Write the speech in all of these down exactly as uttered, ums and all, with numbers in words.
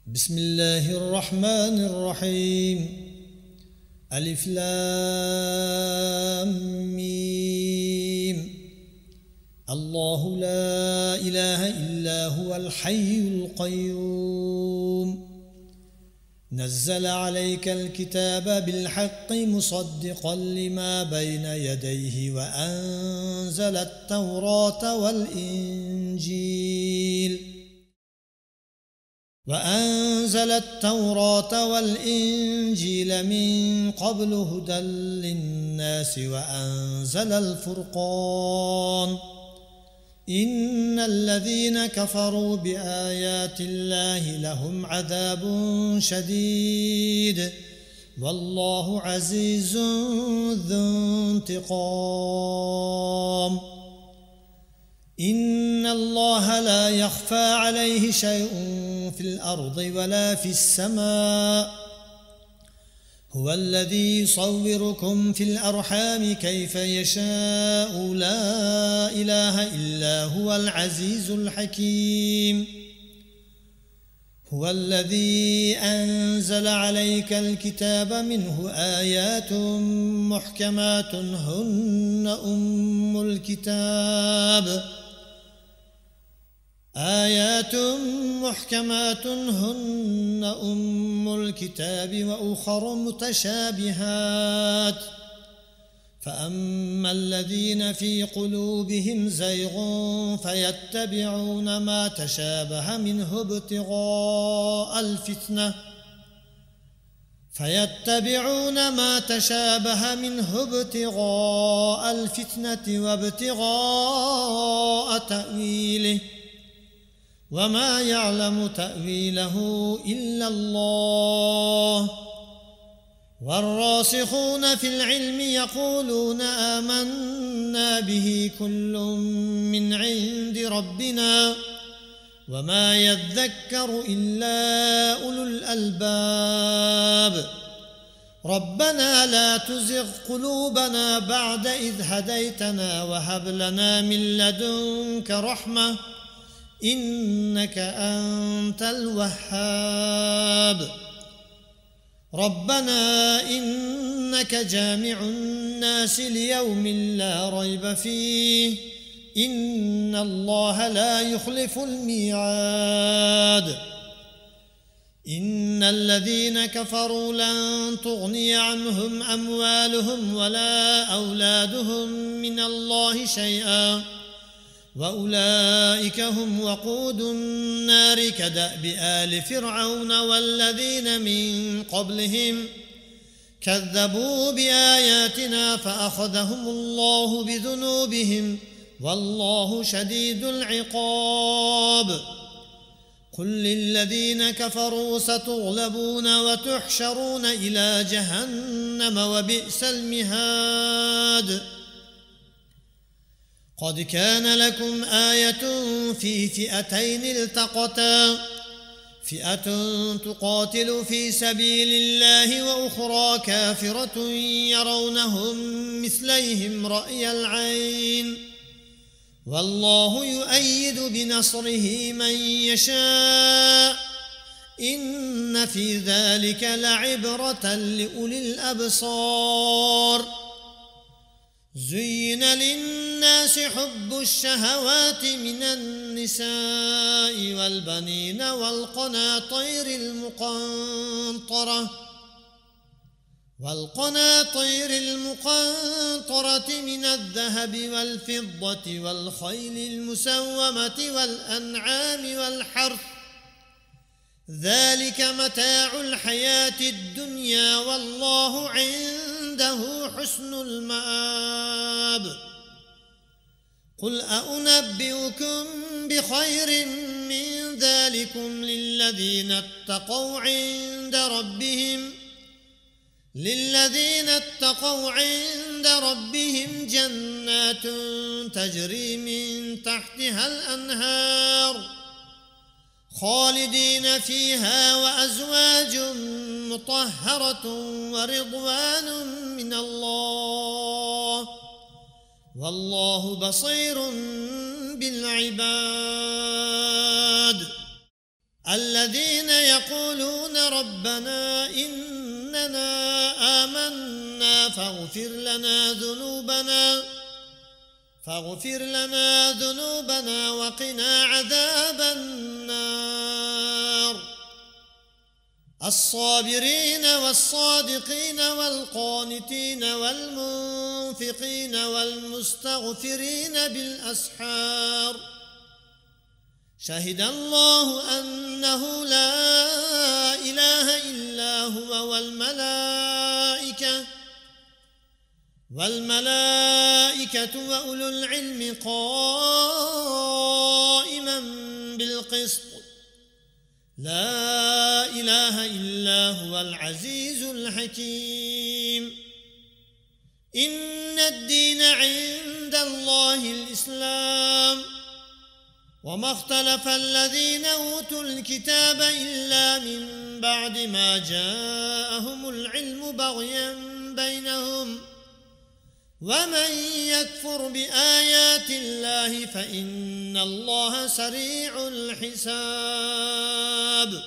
بسم الله الرحمن الرحيم ألف لام ميم الله لا إله إلا هو الحي القيوم نزل عليك الكتاب بالحق مصدقا لما بين يديه وأنزل التوراة والإنجيل وأنزل التوراة والإنجيل من قبل هدى للناس وأنزل الفرقان إن الذين كفروا بآيات الله لهم عذاب شديد والله عزيز ذو انتقام إن الله لا يخفى عليه شيء في الأرض ولا في السماء هو الذي يصوركم في الأرحام كيف يشاء لا إله إلا هو العزيز الحكيم هو الذي أنزل عليك الكتاب منه آيات محكمات هن أم الكتاب آيات محكمات هن أم الكتاب وأخر متشابهات فأما الذين في قلوبهم زيغ فيتبعون ما تشابه منه ابتغاء الفتنة فيتبعون ما تشابه منه ابتغاء الفتنة وابتغاء تأويله وما يعلم تأويله إلا الله والراسخون في العلم يقولون آمنا به كل من عند ربنا وما يذكر إلا أولو الألباب ربنا لا تزغ قلوبنا بعد إذ هديتنا وهب لنا من لدنك رحمة إنك أنت الوهاب ربنا إنك جامع الناس ليوم لا ريب فيه إن الله لا يخلف الميعاد إن الذين كفروا لن تغني عنهم أموالهم ولا أولادهم من الله شيئا وأولئك هم وقود النار كدأب آل فرعون والذين من قبلهم كذبوا بآياتنا فأخذهم الله بذنوبهم والله شديد العقاب قل للذين كفروا ستغلبون وتحشرون إلى جهنم وبئس المهاد قد كان لكم آية في فئتين التقتا فئة تقاتل في سبيل الله وأخرى كافرة يرونهم مثليهم رأي العين والله يؤيد بنصره من يشاء إن في ذلك لعبرة لأولي الأبصار زين للناس حب الشهوات من النساء والبنين والقناطير المقنطرة والقناطير المقنطرة من الذهب والفضة والخيل المسومة والأنعام والحرث ذلك متاع الحياة الدنيا والله عنده حسن المآب قل أنبئكم بخير من ذلكم للذين اتقوا عند ربهم للذين اتقوا عند ربهم جنات تجري من تحتها الأنهار خالدين فيها وأزواج مطهرة ورضوان من الله والله بصير بالعباد. الذين يقولون ربنا إننا آمنا فاغفر لنا ذنوبنا فاغفر لنا ذنوبنا وقنا عذاب النار الصابرين والصادقين والقانتين والمنفقين والمستغفرين بالأسحار شهد الله أنه لا إله إلا هو والملائكة والملائكة وأولو العلم قائما بالقسط لا إله إلا هو العزيز الحكيم إن الدين عند الله الإسلام وما اختلف الذين أوتوا الكتاب إلا من بعد ما جاءهم العلم بغيا بينهم ومن يكفر بآيات الله فإن الله سريع الحساب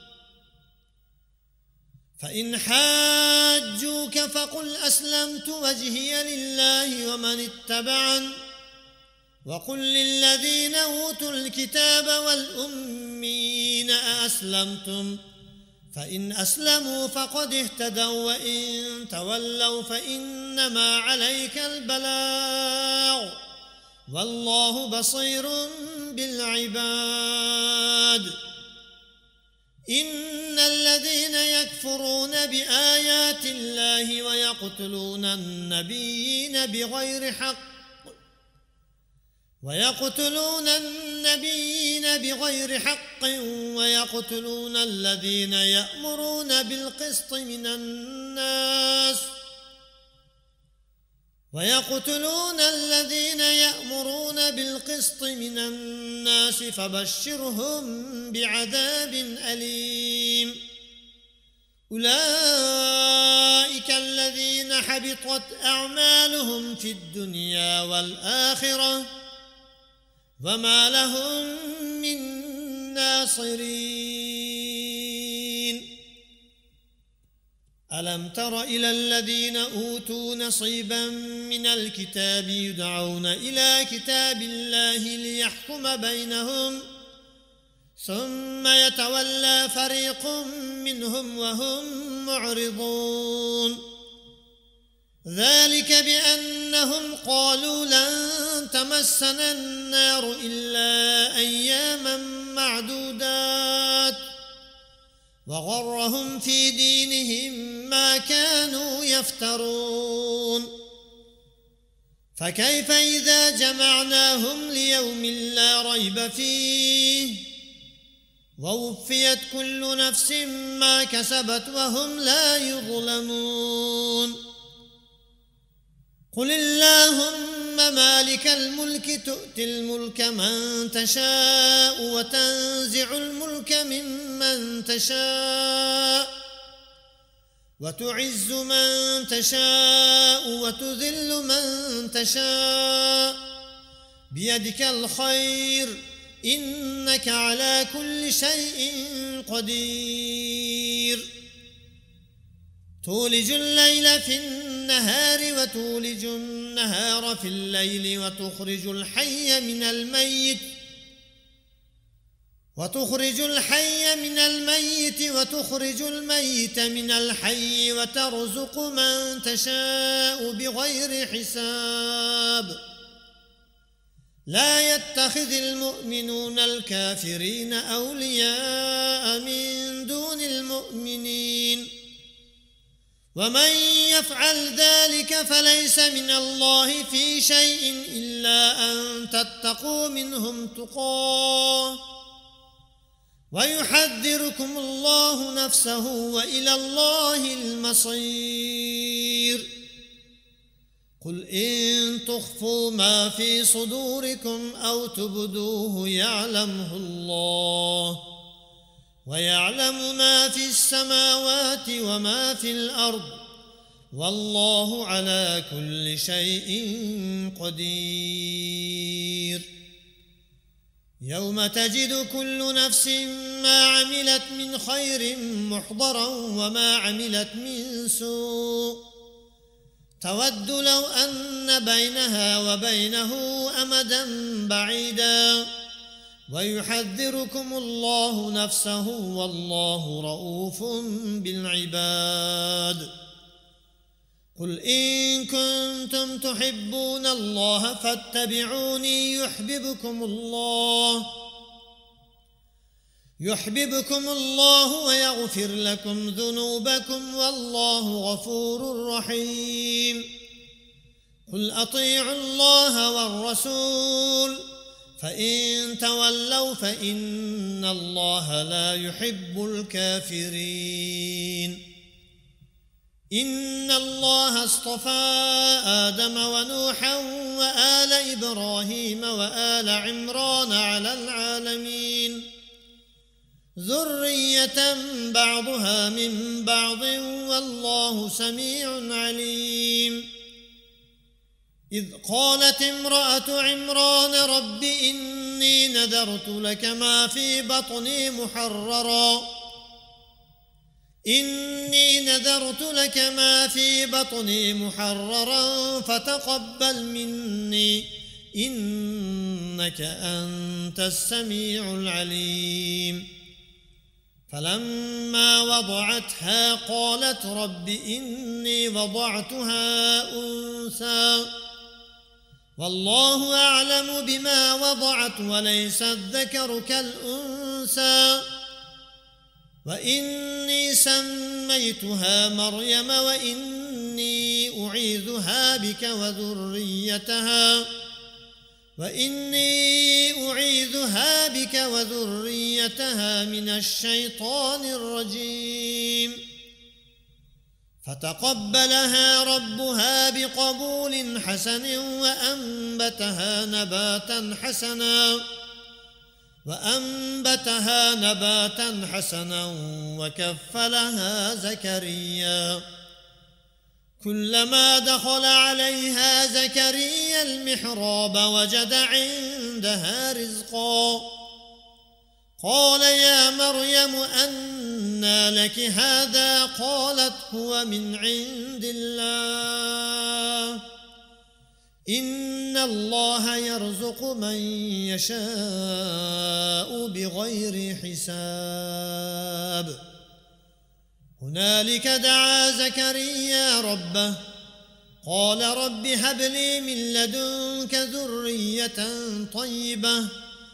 فإن حاجوك فقل أسلمت وجهي لله ومن اتبعن وقل للذين أوتوا الكتاب والأمين أأسلمتم فإن أسلموا فقد اهتدوا وإن تولوا فإنما عليك البلاغ والله بصير بالعباد إن الذين يكفرون بآيات الله ويقتلون النبيين بغير حق ويقتلون النبيين بغير حق ويقتلون الذين يأمرون بالقسط من الناس ويقتلون الذين يأمرون بالقسط من الناس فبشرهم بعذاب أليم أولئك الذين حبطت أعمالهم في الدنيا والآخرة وما لهم من ناصرين ألم تر إلى الذين أوتوا نصيبا من الكتاب يدعون إلى كتاب الله ليحكم بينهم ثم يتولى فريق منهم وهم معرضون ذلك بأنهم قالوا لن تمسنا النار إلا أياما معدودات وغرهم في دينهم ما كانوا يفترون فكيف إذا جمعناهم ليوم لا ريب فيه ووفيت كل نفس ما كسبت وهم لا يظلمون قل اللهم مالك الملك تؤتي الملك من تشاء وتنزع الملك ممن تشاء وتعز من تشاء وتذل من تشاء بيدك الخير إنك على كل شيء قدير تولج الليل في النهار وتولج النهار في الليل وتخرج الحي من الميت وتخرج الحي من الميت وتخرج الميت من الحي وترزق من تشاء بغير حساب لا يتخذ المؤمنون الكافرين أولياء من دون المؤمنين ومن يفعل ذلك فليس من الله في شيء إلا أن تتقوا منهم تقاه ويحذركم الله نفسه وإلى الله المصير قل إن تخفوا ما في صدوركم أو تبدوه يعلمه الله ويعلم ما في السماوات وما في الأرض والله على كل شيء قدير يوم تجد كل نفس ما عملت من خير محضرا وما عملت من سوء تود لو أن بينها وبينه أمدا بعيدا ويحذركم الله نفسه والله رؤوف بالعباد. قل إن كنتم تحبون الله فاتبعوني يحببكم الله يحببكم الله ويغفر لكم ذنوبكم والله غفور رحيم. قل أطيعوا الله والرسول فإن تولوا فإن الله لا يحب الكافرين. إن الله اصطفى آدم ونوحا وآل إبراهيم وآل عمران على العالمين ذرية بعضها من بعض والله سميع عليم. إذ قالت امرأة عمران رب إني نذرت لك ما في بطني محررا إني نذرت لك ما في بطني محررا فتقبل مني إنك أنت السميع العليم. فلما وضعتها قالت رب إني وضعتها أنثى والله أعلم بما وضعت وليس الذكر كالأنثى وإني سميتها مريم وإني أعيذها بك وذريتها وإني أعيذها بك وذريتها من الشيطان الرجيم. فتقبلها ربها بقبول حسن وأنبتها نباتا حسنا وأنبتها نباتا حسنا وكفلها زكريا. كلما دخل عليها زكريا المحراب وجد عندها رزقا قال يا مريم أنى لك هذا قالت هو من عند الله إن الله يرزق من يشاء بغير حساب. هنالك دعا زكريا ربه قال رب هب لي من لدنك ذرية طيبة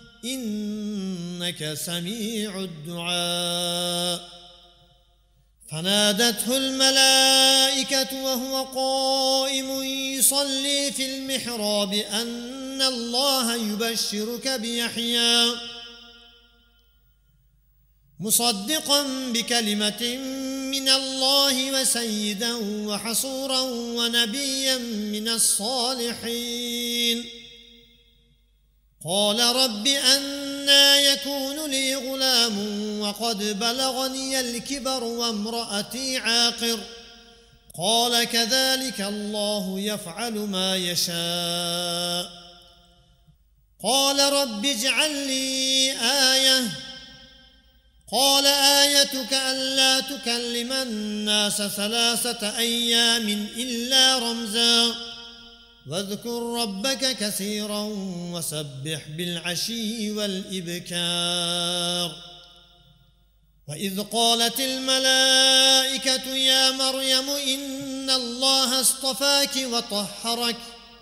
إنك سميع الدعاء. فنادته الملائكة وهو قائم يصلي في المحراب أن الله يبشرك بيحيى مصدقا بكلمة من الله وسيدا وحصورا ونبيا من الصالحين. قال رب أنى يكون لي غلام وقد بلغني الكبر وامرأتي عاقر قال كذلك الله يفعل ما يشاء. قال رب اجعل لي آية قال آيتك ألا تكلم الناس ثلاثة أيام إلا رمزا واذكر ربك كثيرا وسبح بالعشي والإبكار. وإذ قالت الملائكة يا مريم إن الله اصطفاك وطهرك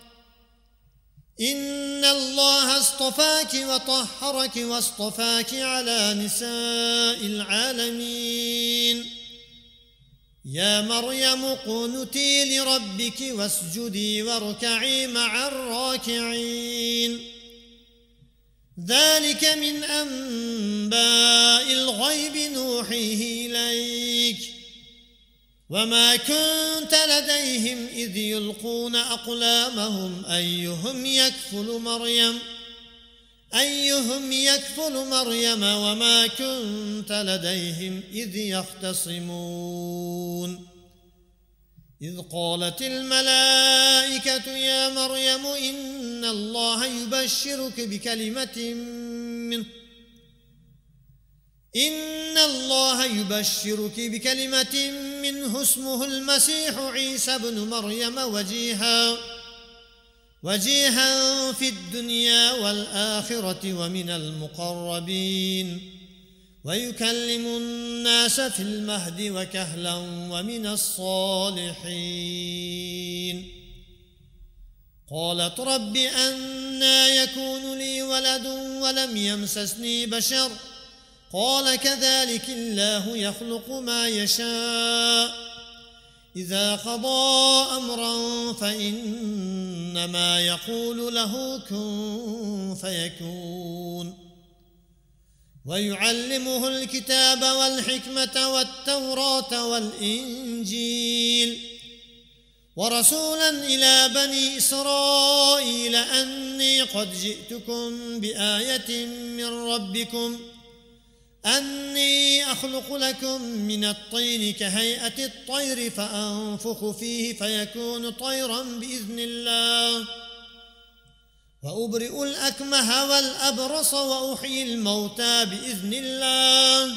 إن الله اصطفاك وطهرك واصطفاك على نساء العالمين. يا مريم اقنتي لربك واسجدي واركعي مع الراكعين. ذلك من أنباء الغيب نوحيه إليك وما كنت لديهم إذ يلقون أقلامهم أيهم يكفل مريم أيهم يكفل مريم وما كنت لديهم إذ يختصمون. إذ قالت الملائكة يا مريم إن الله يبشرك بكلمة منه إن الله يبشرك بكلمة منه اسمه المسيح عيسى بن مريم وجيها وجيها في الدنيا والآخرة ومن المقربين ويكلم الناس في المهد وكهلا ومن الصالحين. قالت رب أنى يكون لي ولد ولم يمسسني بشر قال كذلك الله يخلق ما يشاء إذا قضى أمرا فإنما يقول له كن فيكون. ويعلمه الكتاب والحكمة والتوراة والإنجيل ورسولا إلى بني إسرائيل أني قد جئتكم بآية من ربكم أني أخلق لكم من الطين كهيئة الطير فأنفخ فيه فيكون طيرا بإذن الله وأبرئ الأكمه والأبرص وأحيي الموتى بإذن الله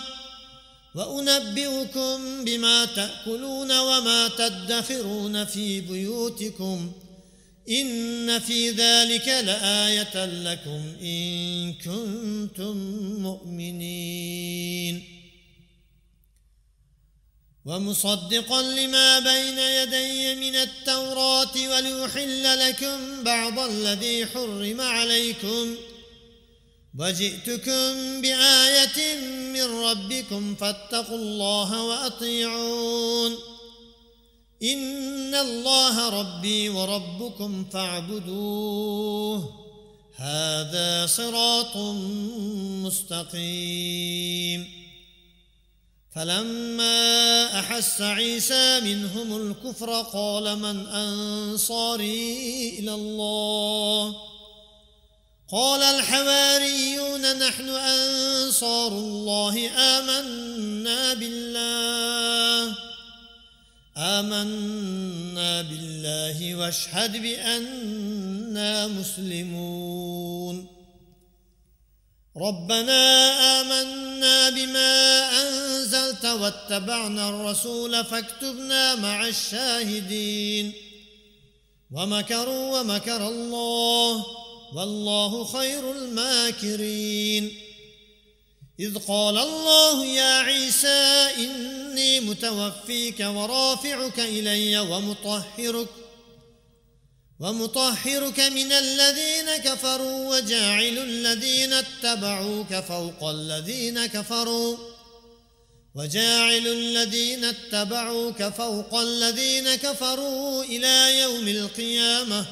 وأنبئكم بما تأكلون وما تدخرون في بيوتكم إن في ذلك لآية لكم إن كنتم مؤمنين. ومصدقا لما بين يدي من التوراة وليحل لكم بعض الذي حرم عليكم وجئتكم بآية من ربكم فاتقوا الله وأطيعون إن الله ربي وربكم فاعبدوه هذا صراط مستقيم. فلما أحس عيسى منهم الكفر قال من أنصاري إلى الله قال الحواريون نحن أنصار الله آمنا بالله آمنا بالله واشهد بأننا مسلمون. ربنا آمنا بما أنزلت واتبعنا الرسول فاكتبنا مع الشاهدين. ومكروا ومكر الله والله خير الماكرين. إذ قال الله يا عيسى إني متوفيك ورافعك إلي ومطهرك ومطهرك من الذين كفروا وجاعل الذين اتبعوك فوق الذين كفروا وجاعل الذين اتبعوك فوق الذين كفروا إلى يوم القيامة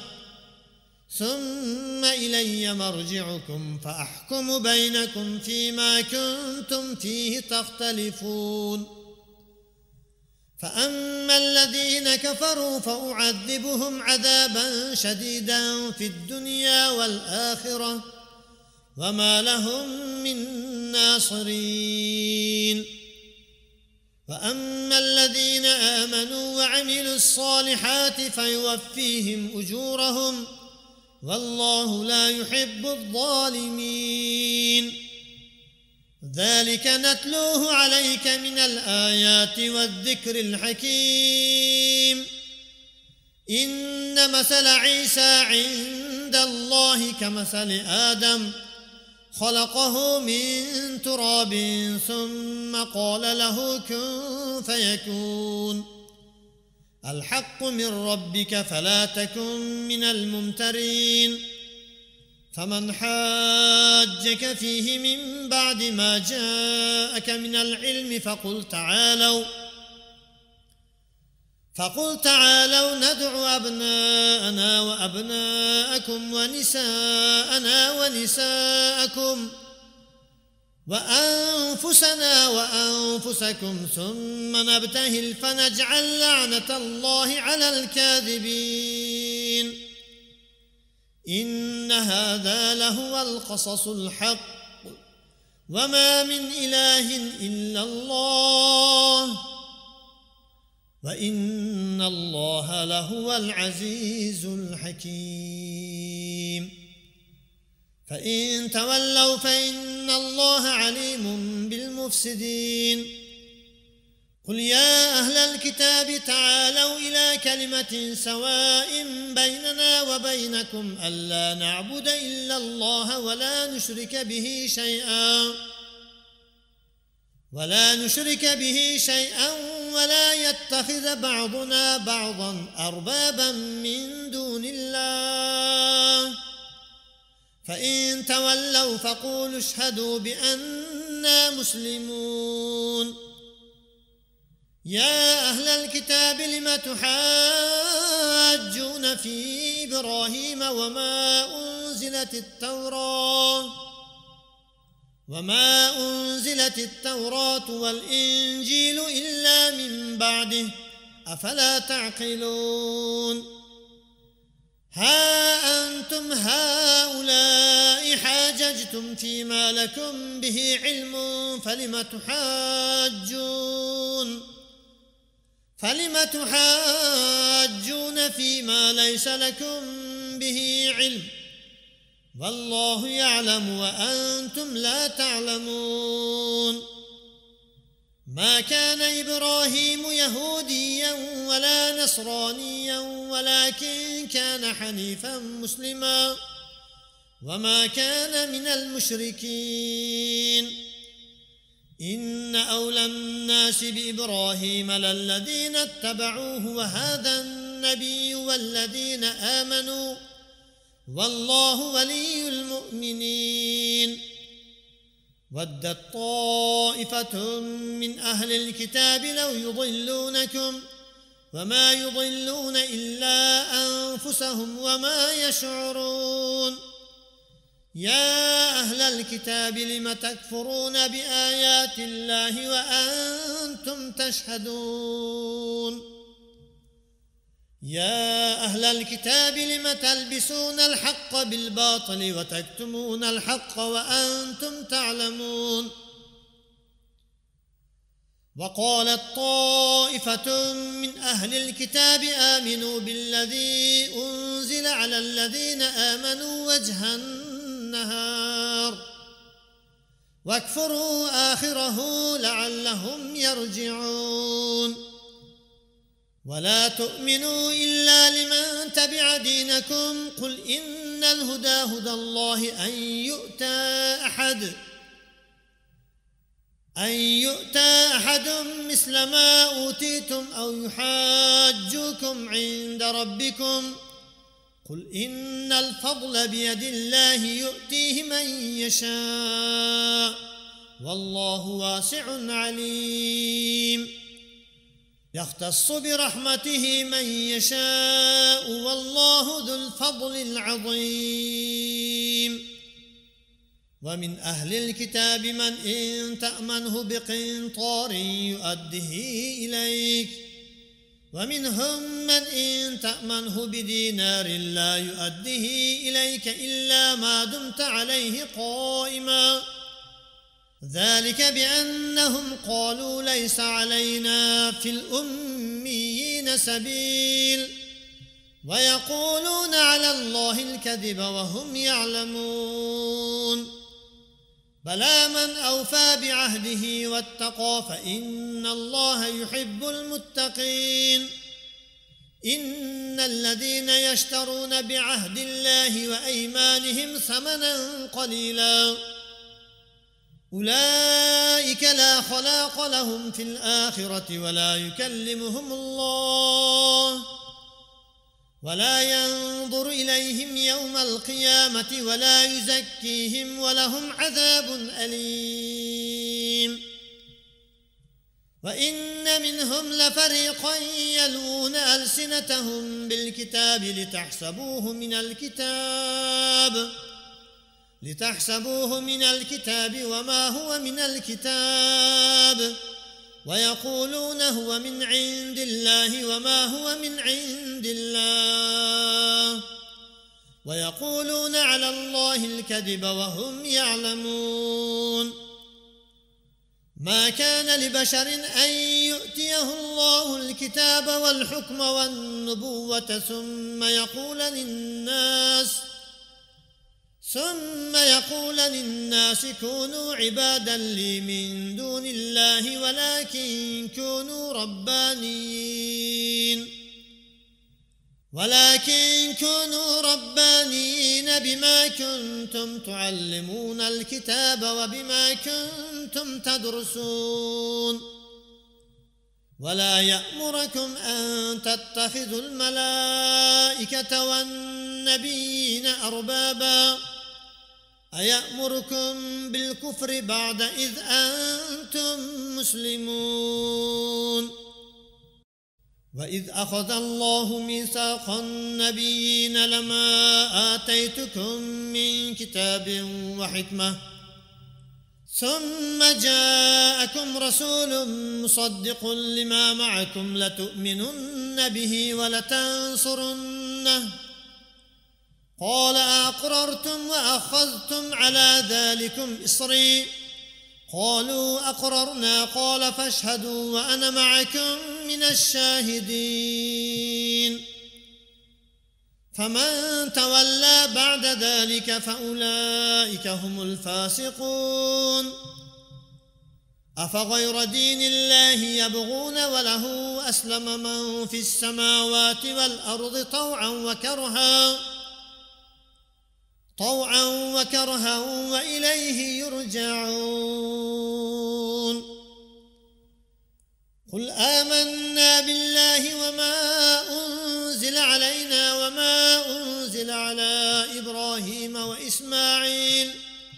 ثم إلي مرجعكم فأحكم بينكم فيما كنتم فيه تختلفون. فأما الذين كفروا فأعذبهم عذابا شديدا في الدنيا والآخرة وما لهم من ناصرين. وأما الذين آمنوا وعملوا الصالحات فيوفيهم أجورهم والله لا يحب الظالمين. ذلك نتلوه عليك من الآيات والذكر الحكيم. إن مثل عيسى عند الله كمثل آدم خلقه من تراب ثم قال له كن فيكون. الحق من ربك فلا تكن من الممترين. فمن حاجك فيه من بعد ما جاءك من العلم فقل تعالوا فقل تعالوا ندع أبناءنا وأبناءكم ونساءنا ونساءكم وأنفسنا وأنفسكم ثم نبتهل فنجعل لعنة الله على الكاذبين. إن هذا لهو القصص الحق وما من إله إلا الله وإن الله لهو العزيز الحكيم. فإن تولوا فإن الله عليم بالمفسدين قل يا أهل الكتاب تعالوا إلى كلمة سواء بيننا وبينكم ألا نعبد إلا الله ولا نشرك به شيئا ولا نشرك به شيئا ولا يتخذ بعضنا بعضا أربابا من دون الله فإن تولوا فقولوا اشهدوا بأننا مسلمون يا أهل الكتاب لم تحاجون في إبراهيم وما أنزلت التوراة وما أنزلت التوراة والإنجيل إلا من بعده أفلا تعقلون ها أنتم هؤلاء حاججتم فيما لكم به علم فلم تحاجون فلم تحاجون فيما ليس لكم به علم والله يعلم وأنتم لا تعلمون ما كان إبراهيم يهوديا ولا نصرانيا ولكن كان حنيفا مسلما وما كان من المشركين إن أولى الناس بإبراهيم للذين اتبعوه وهذا النبي والذين آمنوا والله ولي المؤمنين ودت طائفة من أهل الكتاب لو يضلونكم وما يضلون إلا أنفسهم وما يشعرون يا أهل الكتاب لم تكفرون بآيات الله وأنتم تشهدون يا أهل الكتاب لم تلبسون الحق بالباطل وتكتمون الحق وأنتم تعلمون وقالت طائفة من أهل الكتاب آمنوا بالذي أنزل على الذين آمنوا وجه النهار واكفروا آخره لعلهم يرجعون ولا تؤمنوا إلا لمن تبع دينكم قل إن الهدى هدى الله أن يؤتى أحد أن يؤتى أحد مثل ما أوتيتم أو يحاجوكم عند ربكم قل إن الفضل بيد الله يؤتيه من يشاء والله واسع عليم يختص برحمته من يشاء والله ذو الفضل العظيم ومن أهل الكتاب من إن تأمنه بقنطار يؤده إليك ومنهم من إن تأمنه بدينار لا يؤده إليك إلا ما دمت عليه قائما ذلك بأنهم قالوا ليس علينا في الأميين سبيل ويقولون على الله الكذب وهم يعلمون بلى من أوفى بعهده واتقى فإن الله يحب المتقين إن الذين يشترون بعهد الله وأيمانهم ثمنا قليلا أولئك لا خلاق لهم في الآخرة ولا يكلمهم الله ولا ينظر إليهم يوم القيامة ولا يزكيهم ولهم عذاب أليم وإن منهم لفريقا يلوون ألسنتهم بالكتاب لتحسبوه من الكتاب لتحسبوه من الكتاب وما هو من الكتاب ويقولون هو من عند الله وما هو من عند الله ويقولون على الله الكذب وهم يعلمون ما كان لبشر أن يؤتيه الله الكتاب والحكم والنبوة ثم يقول للناس ثم يقول للناس كونوا عبادا لي من دون الله ولكن كونوا ربانيين ولكن كونوا ربانيين بما كنتم تعلمون الكتاب وبما كنتم تدرسون ولا يأمركم أن تتخذوا الملائكة والنبيين أربابا أيأمركم بالكفر بعد إذ أنتم مسلمون وإذ أخذ الله ميثاق النبيين لما آتيتكم من كتاب وحكمة ثم جاءكم رسول مصدق لما معكم لتؤمنن به ولتنصرنه قال أقررتم وأخذتم على ذلكم إصري قالوا أقررنا قال فاشهدوا وأنا معكم من الشاهدين فمن تولى بعد ذلك فأولئك هم الفاسقون أفغير دين الله يبغون وله أسلم من في السماوات والأرض طوعا وكرها طوعا وكرها وإليه يرجعون قل آمنا بالله وما أنزل علينا وما أنزل على إبراهيم وإسماعيل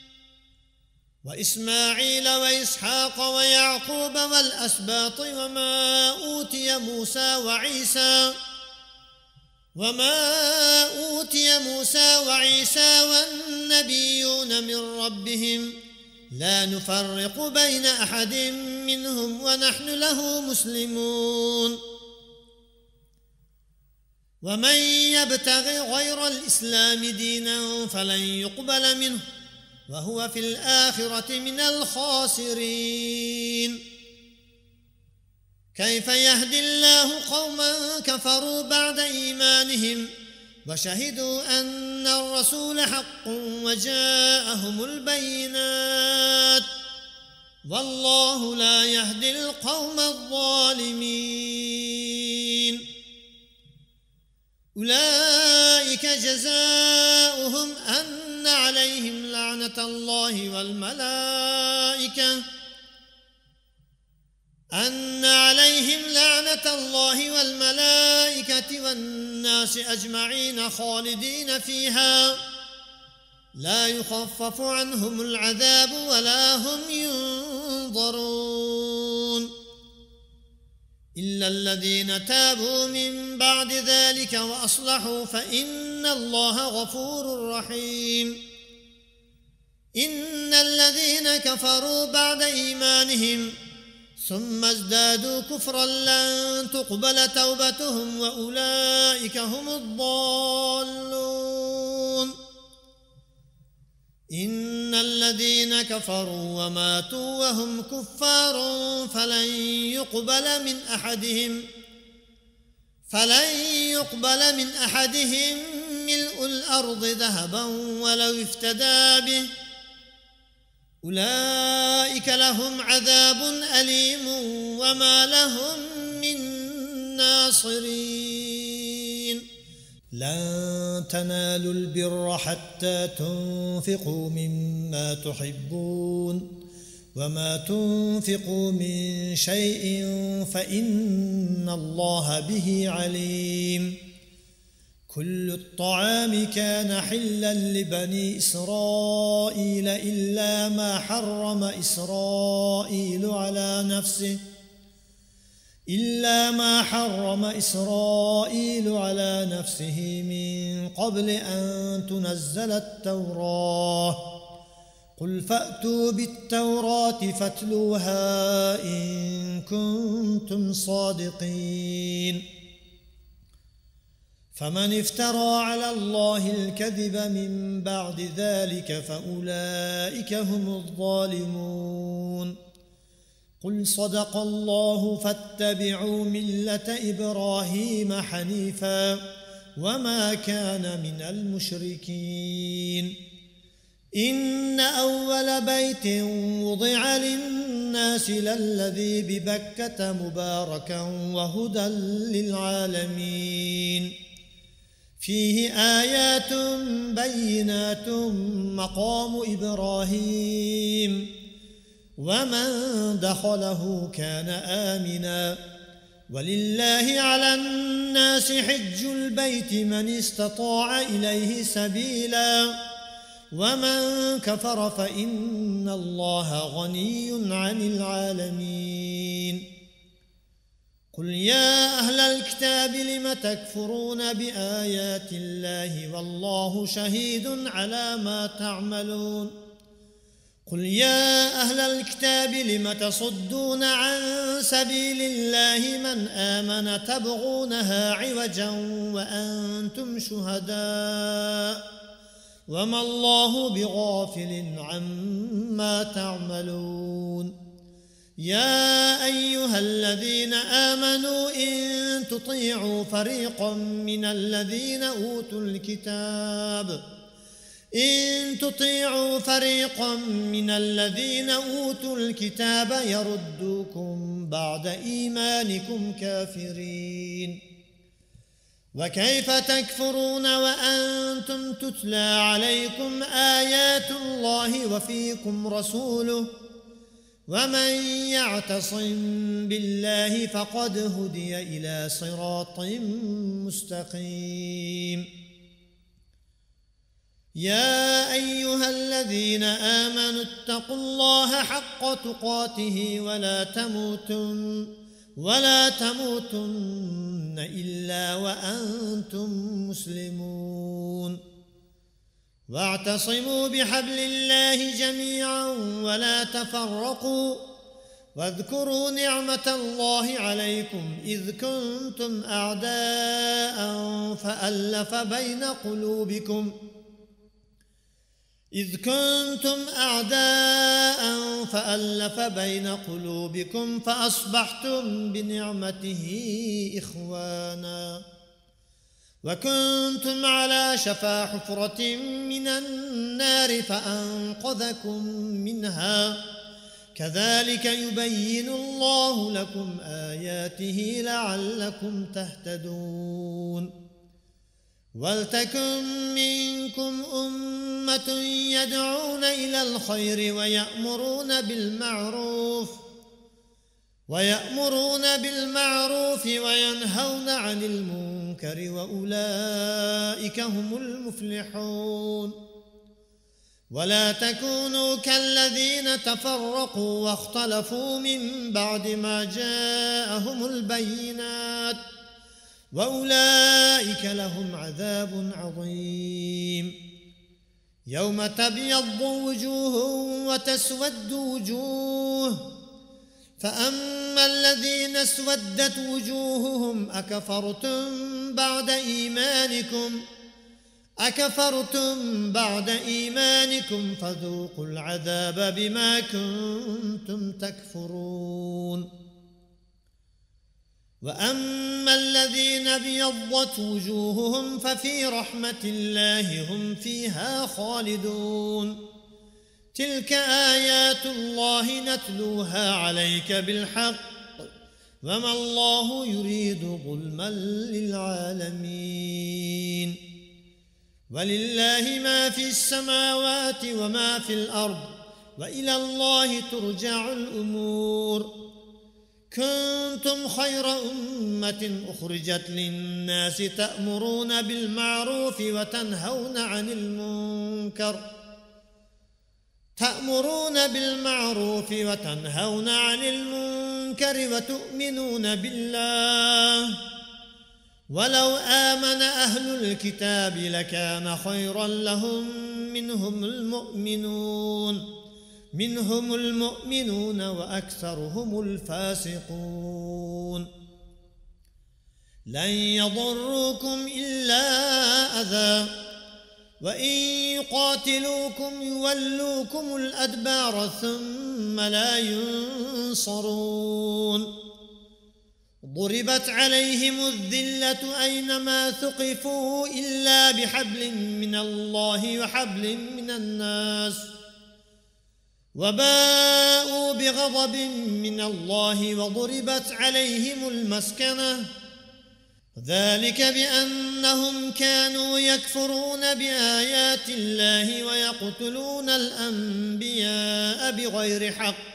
وإسماعيل وإسحاق ويعقوب والأسباط وما أوتي موسى وعيسى وما أوتي موسى وعيسى والنبيون من ربهم لا نفرق بين أحد منهم ونحن له مسلمون ومن يبتغ غير الإسلام دينا فلن يقبل منه وهو في الآخرة من الخاسرين كيف يهدي الله قوما كفروا بعد إيمانهم وشهدوا أن الرسول حق وجاءهم البينات والله لا يهدي القوم الظالمين أولئك جزاؤهم أن عليهم لعنة الله والملائكة أن عليهم لعنة الله والملائكة والناس أجمعين خالدين فيها لا يخفف عنهم العذاب ولا هم ينظرون إلا الذين تابوا من بعد ذلك وأصلحوا فإن الله غفور رحيم إن الذين كفروا بعد إيمانهم ثم ازدادوا كفرا لن تقبل توبتهم وأولئك هم الضالون إن الذين كفروا وماتوا وهم كفار فلن يقبل من أحدهم فلن يقبل من أحدهم ملء الأرض ذهبا ولو افتدى به أولئك لهم عذاب أليم وما لهم من ناصرين لن تنالوا البر حتى تنفقوا مما تحبون وما تنفقوا من شيء فإن الله به عليم كل الطعام كان حلا لبني إسرائيل إلا ما حرم إسرائيل على نفسه إلا ما حرم إسرائيل على نفسه من قبل أن تنزل التوراة قل فأتوا بالتوراة فاتلوها إن كنتم صادقين فمن افترى على الله الكذب من بعد ذلك فأولئك هم الظالمون قل صدق الله فاتبعوا ملة إبراهيم حنيفا وما كان من المشركين إن أول بيت وضع للناس للذي ببكة مباركا وهدى للعالمين فيه آيات بينات مقام إبراهيم ومن دخله كان آمنا ولله على الناس حج البيت من استطاع إليه سبيلا ومن كفر فإن الله غني عن العالمين قل يا أهل الكتاب لم تكفرون بآيات الله والله شهيد على ما تعملون قل يا أهل الكتاب لم تصدون عن سبيل الله من آمن تبغونها عوجا وأنتم شهداء وما الله بغافل عما تعملون يا أيها الذين آمنوا إن تطيعوا فريقا من الذين أوتوا الكتاب إن تطيعوا فريقا من الذين أوتوا الكتاب يردوكم بعد إيمانكم كافرين وكيف تكفرون وأنتم تتلى عليكم آيات الله وفيكم رسوله ومن يعتصم بالله فقد هدي إلى صراط مستقيم يا أيها الذين آمنوا اتقوا الله حق تقاته ولا تموتن ولا تموتن إلا وأنتم مسلمون واعتصموا بحبل الله جميعا ولا تفرقوا واذكروا نعمة الله عليكم إذ كنتم أعداء فألف بين قلوبكم إذ كنتم أعداء فألف بين قلوبكم فأصبحتم بنعمته إخوانا وكنتم على شفا حفرة من النار فأنقذكم منها كذلك يبين الله لكم آياته لعلكم تهتدون ولتكن منكم أمة يدعون إلى الخير ويأمرون بالمعروف ويأمرون بالمعروف وينهون عن المنكر وأولئك هم المفلحون ولا تكونوا كالذين تفرقوا واختلفوا من بعد ما جاءهم البينات وأولئك لهم عذاب عظيم يوم تبيض وجوه وتسود وجوه فأما الذين اسودت وجوههم أكفرتم بعد إيمانكم أكفرتم بعد إيمانكم فذوقوا العذاب بما كنتم تكفرون وأما الذين ابيضت وجوههم ففي رحمة الله هم فيها خالدون تلك آيات الله نتلوها عليك بالحق وما الله يريد ظلما للعالمين ولله ما في السماوات وما في الأرض وإلى الله ترجع الأمور كنتم خير أمة أخرجت للناس تأمرون بالمعروف وتنهون عن المنكر تأمرون بالمعروف وتنهون عن المنكر وتؤمنون بالله ولو آمن أهل الكتاب لكان خيرا لهم منهم المؤمنون منهم المؤمنون وأكثرهم الفاسقون لن يضروكم إلا أذى وإن يقاتلوكم يولوكم الأدبار ثم لا ينصرون ضربت عليهم الذلة أينما ثقفوا إلا بحبل من الله وحبل من الناس وباءوا بغضب من الله وضربت عليهم المسكنة ذلك بأنهم كانوا يكفرون بآيات الله ويقتلون الأنبياء بغير حق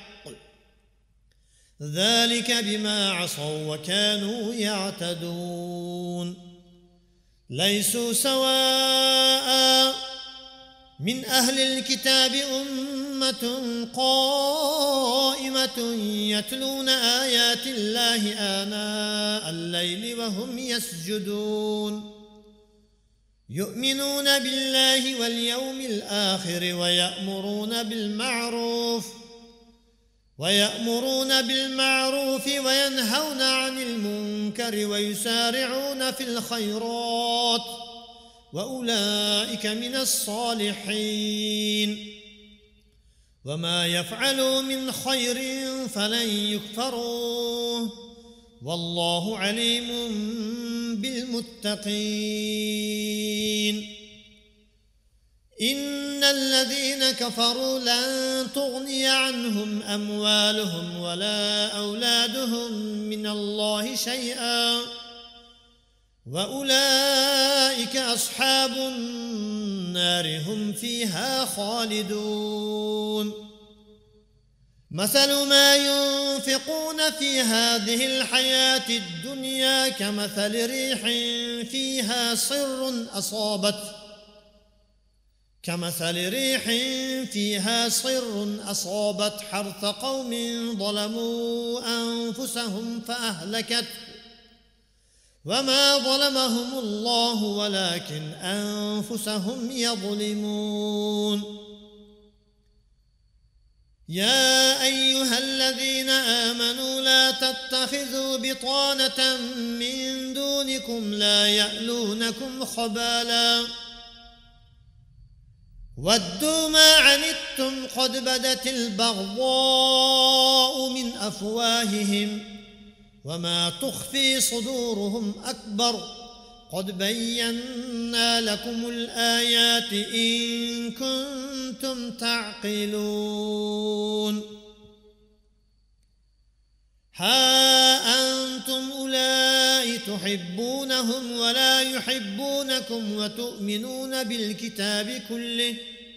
ذلك بما عصوا وكانوا يعتدون ليسوا سواء من أهل الكتاب أمة قائمة يتلون آيات الله آناء الليل وهم يسجدون يؤمنون بالله واليوم الآخر ويأمرون بالمعروف ويأمرون بالمعروف وينهون عن المنكر ويسارعون في الخيرات وأولئك من الصالحين وما يفعلوا من خير فلن يكفروه والله عليم بالمتقين إن الذين كفروا لن تغني عنهم أموالهم ولا أولادهم من الله شيئا وأولئك أصحاب النار هم فيها خالدون مثل ما ينفقون في هذه الحياة الدنيا كمثل ريح فيها صر أصابت كمثل ريح فيها صر أصابت حرث قوم ظلموا أنفسهم فأهلكته وما ظلمهم الله ولكن أنفسهم يظلمون يا أيها الذين آمنوا لا تتخذوا بطانة من دونكم لا يألونكم خبالا ودوا ما عنتم قد بدت البغضاء من أفواههم وما تخفي صدورهم أكبر قد بينا لكم الآيات إن كنتم تعقلون ها أنتم أولئك تحبونهم ولا يحبونكم وتؤمنون بالكتاب كله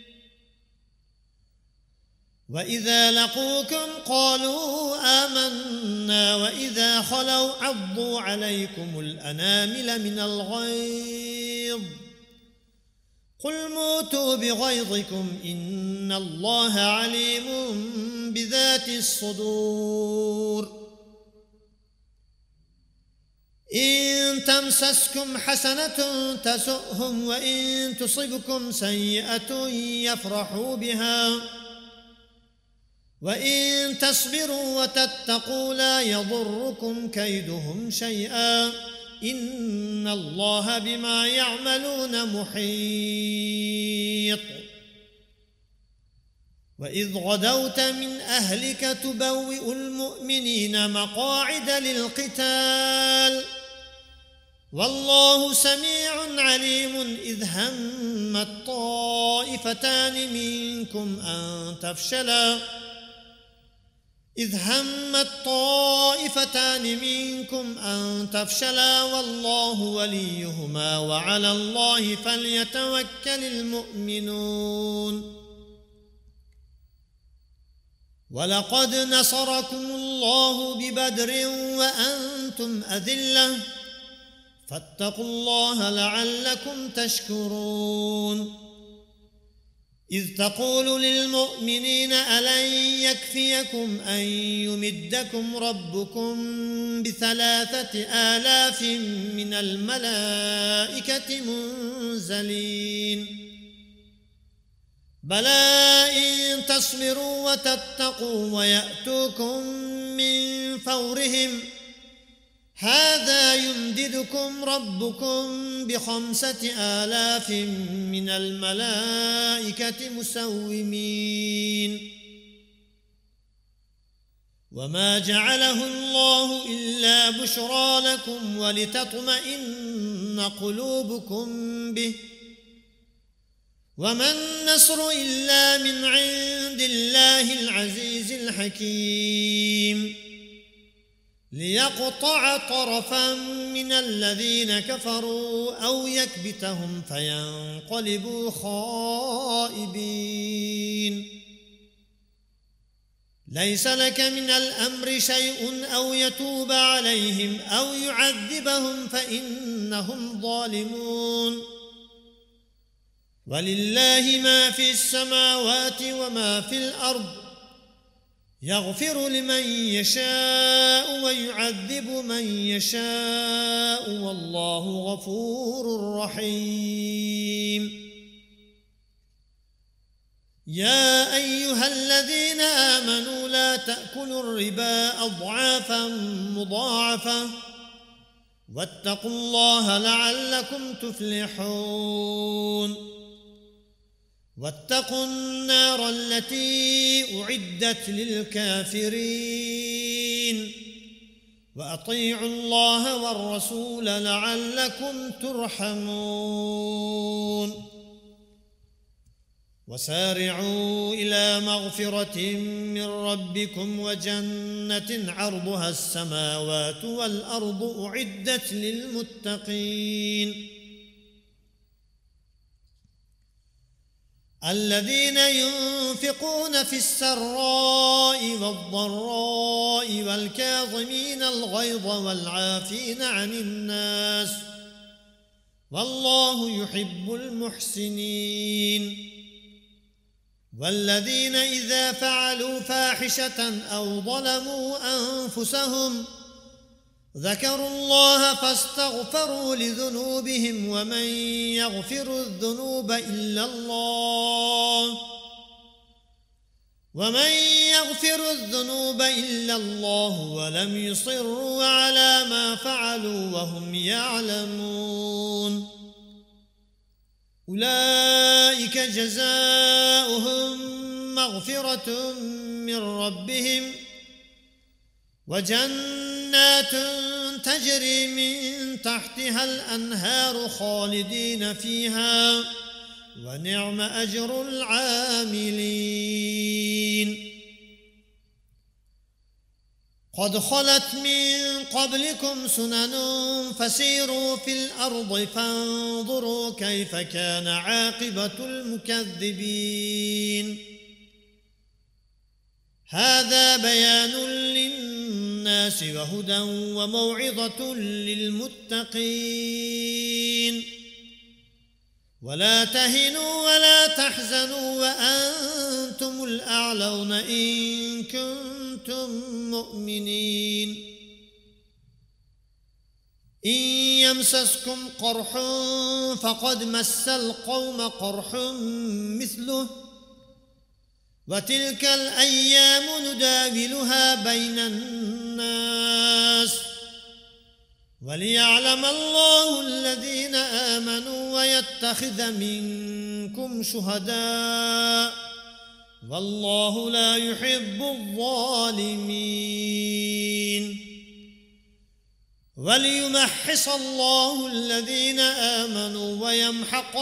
وإذا لقوكم قالوا آمنا وإذا خلوا عضوا عليكم الأنامل من الغيظ قل موتوا بغيظكم إن الله عليم بذات الصدور إن تمسسكم حسنة تسؤهم وإن تصبكم سيئة يفرحوا بها وإن تصبروا وتتقوا لا يضركم كيدهم شيئا إن الله بما يعملون محيط وإذ غدوت من أهلك تبوئ المؤمنين مقاعد للقتال والله سميع عليم إذ همت طائفتان منكم أن تفشلا إذ همت طائفتان منكم أن تفشلا والله وليهما وعلى الله فليتوكل المؤمنون ولقد نصركم الله ببدر وأنتم أذلة فاتقوا الله لعلكم تشكرون إذ تقول للمؤمنين ألن يكفيكم أن يمدكم ربكم بثلاثة آلاف من الملائكة منزلين بلى إن تصبروا وتتقوا ويأتوكم من فورهم هذا يمددكم ربكم بخمسة آلاف من الملائكة مسومين وما جعله الله إلا بشرى لكم ولتطمئن قلوبكم به وما النصر إلا من عند الله العزيز الحكيم ليقطع طرفا من الذين كفروا أو يكبتهم فينقلبوا خائبين ليس لك من الأمر شيء أو يتوب عليهم أو يعذبهم فإنهم ظالمون ولله ما في السماوات وما في الأرض يغفر لمن يشاء ويعذب من يشاء والله غفور رحيم يا أيها الذين آمنوا لا تأكلوا الربا أضعافا مضاعفة واتقوا الله لعلكم تفلحون واتقوا النار التي أعدت للكافرين وأطيعوا الله والرسول لعلكم ترحمون وسارعوا إلى مغفرة من ربكم وجنة عرضها السماوات والأرض أعدت للمتقين الذين ينفقون في السراء والضراء والكاظمين الغيظ والعافين عن الناس والله يحب المحسنين والذين إذا فعلوا فاحشة أو ظلموا أنفسهم ذكروا الله فاستغفروا لذنوبهم ومن يغفر الذنوب إلا الله ومن يغفر الذنوب إلا الله ولم يصروا على ما فعلوا وهم يعلمون أولئك جزاؤهم مغفرة من ربهم وجنات تجري من تحتها الأنهار خالدين فيها ونعم أجر العاملين قد خلت من قبلكم سنن فسيروا في الأرض فانظروا كيف كان عاقبة المكذبين هذا بيان للناس وهدى وموعظة للمتقين ولا تهنوا ولا تحزنوا وأنتم الأعلون إن كنتم مؤمنين إن يمسسكم قرح فقد مس القوم قرح مثله وتلك الأيام نداولها بين الناس وليعلم الله الذين آمنوا ويتخذ منكم شهداء والله لا يحب الظالمين وليمحص الله الذين آمنوا ويمحق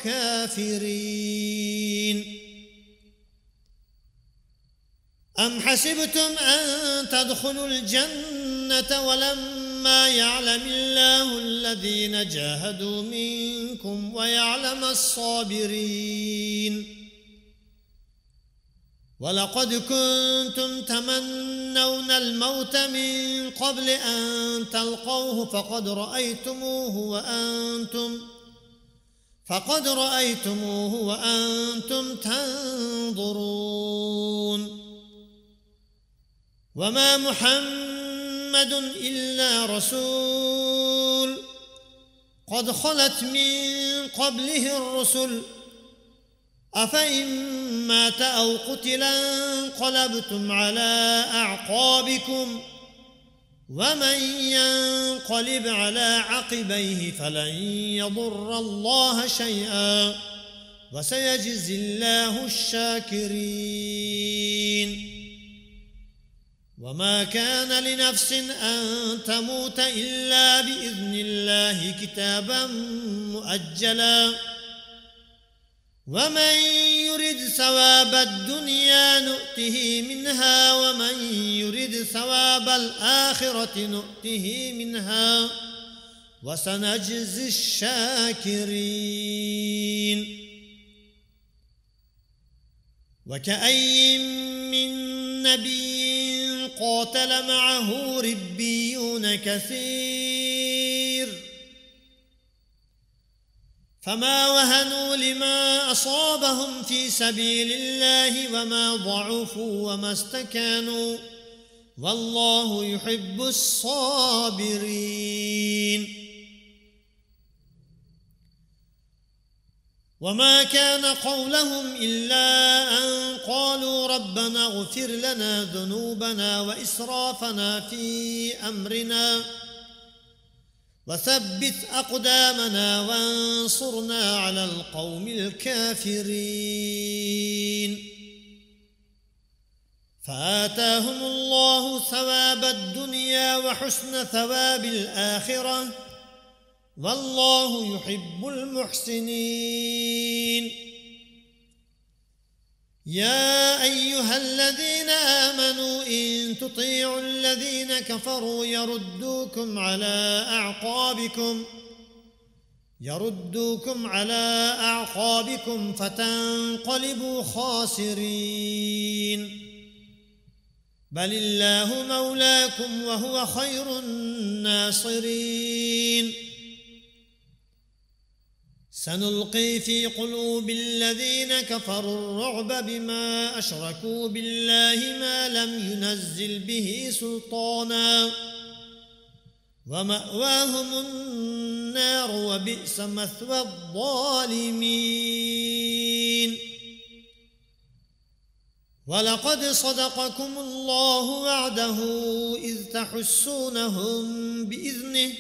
الكافرين أم حسبتم أن تدخلوا الجنة ولما يعلم الله الذين جاهدوا منكم ويعلم الصابرين ولقد كنتم تمنون الموت من قبل أن تلقوه فقد رأيتموه وأنتم فقد رأيتموه وأنتم تنظرون وما محمد إلا رسول قد خلت من قبله الرسل أفإن مات أو قتلا انقلبتم على أعقابكم ومن ينقلب على عقبيه فلن يضر الله شيئا وسيجزي الله الشاكرين وما كان لنفس أن تموت إلا بإذن الله كتابا مؤجلا ومن يرد ثواب الدنيا نؤته منها ومن يرد ثواب الآخرة نؤته منها وسنجزي الشاكرين وكأي من نبي قاتل معه ربيون كثير فما وهنوا لما أصابهم في سبيل الله وما ضعفوا وما استكانوا والله يحب الصابرين وما كان قولهم إلا أن قالوا ربنا اغفر لنا ذنوبنا وإسرافنا في أمرنا وثبت أقدامنا وانصرنا على القوم الكافرين فآتاهم الله ثواب الدنيا وحسن ثواب الآخرة والله يحب المحسنين يا أيها الذين آمنوا إن تطيعوا الذين كفروا يردوكم على أعقابكم يردوكم على أعقابكم فتنقلبوا خاسرين بل الله مولاكم وهو خير الناصرين سنلقي في قلوب الذين كفروا الرعب بما أشركوا بالله ما لم ينزل به سلطانا ومأواهم النار وبئس مثوى الظالمين ولقد صدقكم الله وعده إذ تحسونهم بإذنه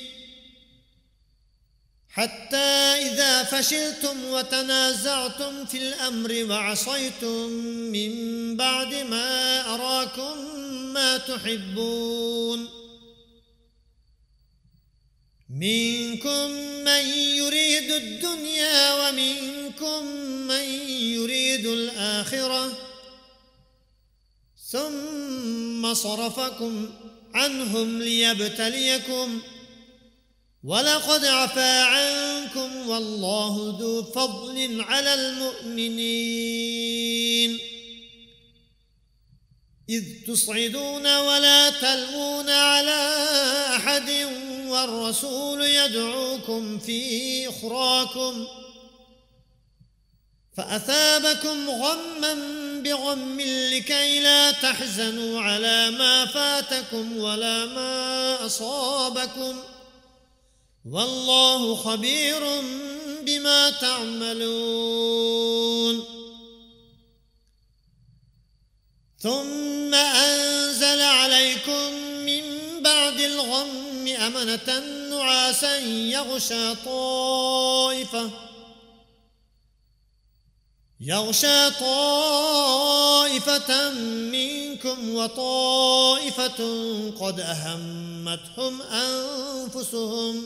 حتى إذا فشلتم وتنازعتم في الأمر وعصيتم من بعد ما أراكم ما تحبون منكم من يريد الدنيا ومنكم من يريد الآخرة ثم صرفكم عنهم ليبتليكم ولقد عفا عنكم والله ذو فضل على المؤمنين إذ تصعدون ولا تلوون على أحد والرسول يدعوكم في أخراكم فأثابكم غما بغم لكي لا تحزنوا على ما فاتكم ولا ما أصابكم والله خبير بما تعملون ثم أنزل عليكم من بعد الغم أمنة نعاسا يغشى طائفة يغشى طائفة منكم وطائفة قد أهمتهم أنفسهم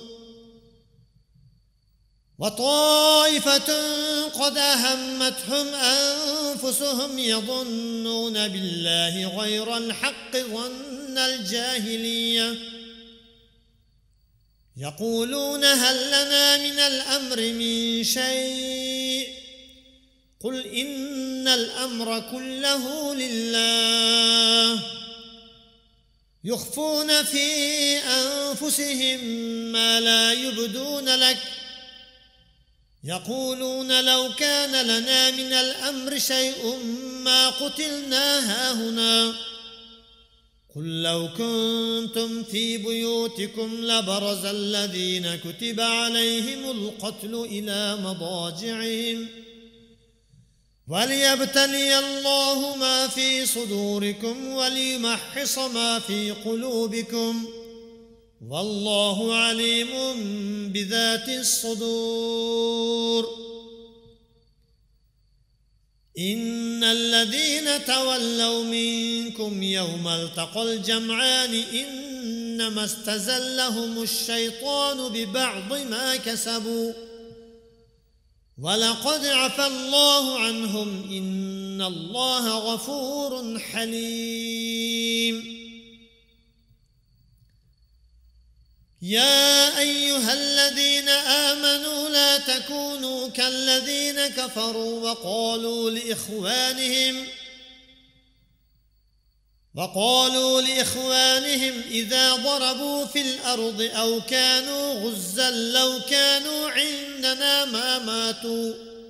وطائفة قد أهمتهم أنفسهم يظنون بالله غير الحق ظن الجاهلية يقولون هل لنا من الأمر من شيء قل إن الأمر كله لله يخفون في أنفسهم ما لا يبدون لك يقولون لو كان لنا من الأمر شيء ما قتلنا هاهنا قل لو كنتم في بيوتكم لبرز الذين كتب عليهم القتل إلى مضاجعهم وليبتلي الله ما في صدوركم وليمحص ما في قلوبكم والله عليم بذات الصدور إن الذين تولوا منكم يوم التقى الجمعان إنما استزلهم الشيطان ببعض ما كسبوا ولقد عفى الله عنهم إن الله غفور حليم. يا أيها الذين آمنوا لا تكونوا كالذين كفروا وقالوا لإخوانهم وقالوا لإخوانهم إذا ضربوا في الأرض أو كانوا غزا لو كانوا عندنا ما ماتوا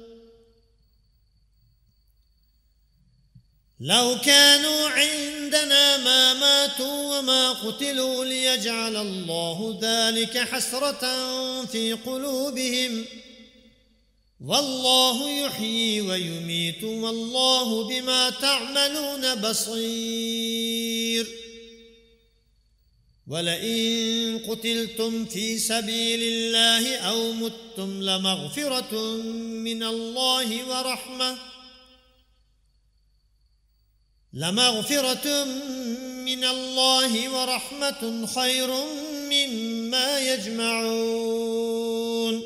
لو كانوا عندنا ما ماتوا وما قتلوا ليجعل الله ذلك حسرة في قلوبهم والله يحيي ويميت والله بما تعملون بصير. ولئن قتلتم في سبيل الله أو متم لمغفرة من الله ورحمة لمغفرة من الله ورحمة خير مما يجمعون.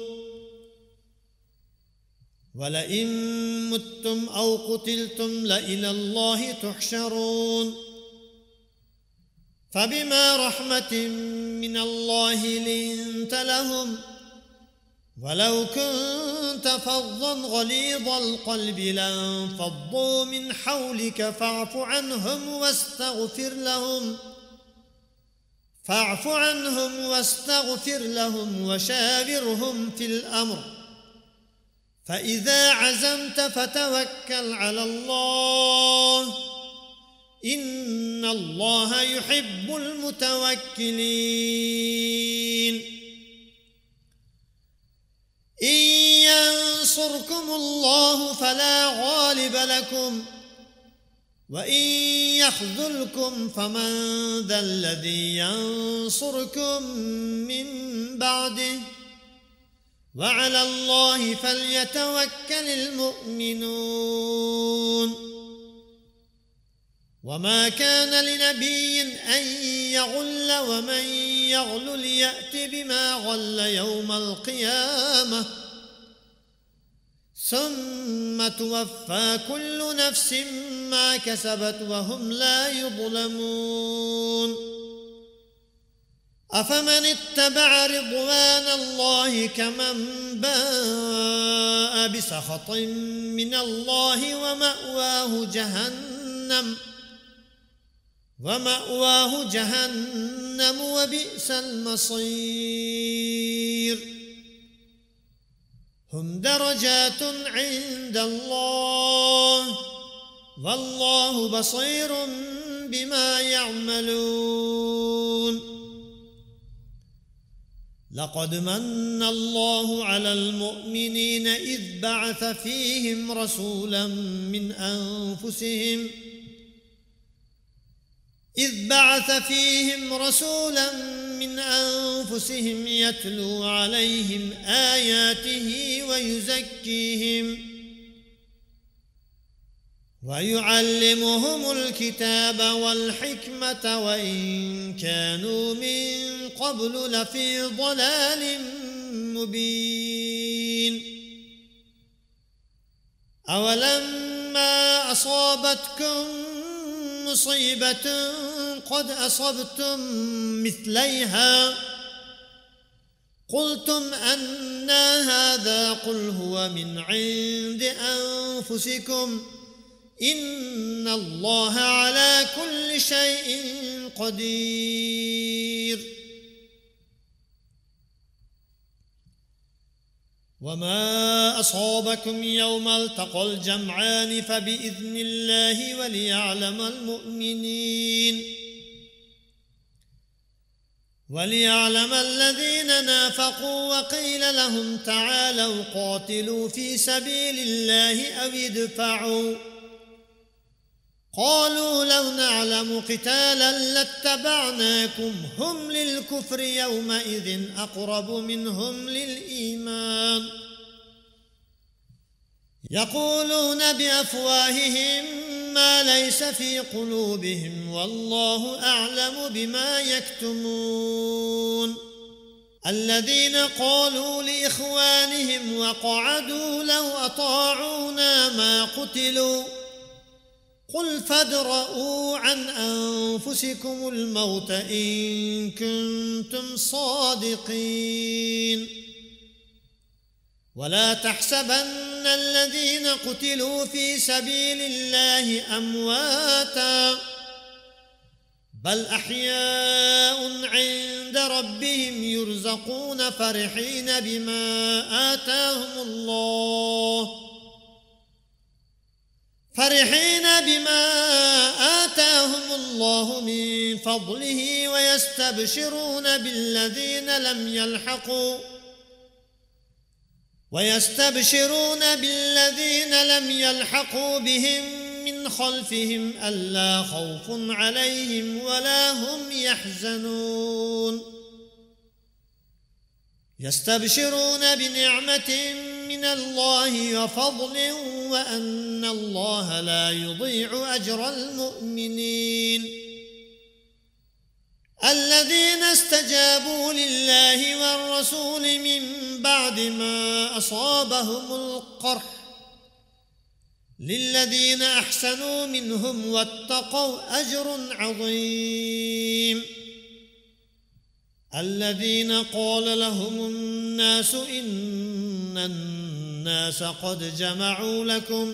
ولئن متم أو قتلتم لإلى الله تحشرون. فبما رحمة من الله لنت لهم ولو كنت فظا غليظ القلب لانفضوا من حولك فاعف عنهم واستغفر لهم فاعف عنهم واستغفر لهم وشاورهم في الأمر فإذا عزمت فتوكل على الله إن الله يحب المتوكلين. إن ينصركم الله فلا غالب لكم وإن يخذلكم فمن ذا الذي ينصركم من بعده وعلى الله فليتوكل المؤمنون. وما كان لنبي أن يغل ومن يغل ليأت بما غل يوم القيامة ثم توفى كل نفس ما كسبت وهم لا يظلمون. أفمن اتبع رضوان الله كمن باء بسخط من الله ومأواه جهنم ومأواه جهنم وبئس المصير. هم درجات عند الله والله بصير بما يعملون. لقد من الله على المؤمنين إذ بعث فيهم رسولا من أنفسهم إذ بعث فيهم رسولا من أنفسهم يتلو عليهم آياته ويزكيهم ويعلمهم الكتاب والحكمة وإن كانوا من قبل لفي ضلال مبين. أولما أصابتكم مصيبة قد أصبتم مثليها قلتم أنى هذا قل هو من عند أنفسكم إن الله على كل شيء قدير. وما أصابكم يوم التقى الجمعان فبإذن الله وليعلم المؤمنين وليعلم الذين نافقوا وقيل لهم تعالوا قاتلوا في سبيل الله أو ادفعوا قالوا لو نعلم قتالا لاتبعناكم هم للكفر يومئذ أقرب منهم للإيمان يقولون بأفواههم ما ليس في قلوبهم والله أعلم بما يكتمون. الذين قالوا لإخوانهم وقعدوا لو أطاعونا ما قتلوا قل فادرءوا عن أنفسكم الموت إن كنتم صادقين. ولا تحسبن الذين قتلوا في سبيل الله أمواتا بل أحياء عند ربهم يرزقون فرحين بما آتاهم الله فرحين بما آتاهم الله من فضله ويستبشرون بالذين لم يلحقوا ويستبشرون بالذين لم يلحقوا بهم من خلفهم ألا خوف عليهم ولا هم يحزنون. يستبشرون بنعمة من الله وفضل وأن الله لا يضيع أجر المؤمنين. الذين استجابوا لله والرسول من بعد ما أصابهم القرح للذين أحسنوا منهم واتقوا أجر عظيم. الذين قال لهم الناس إن الناس قد جمعوا لكم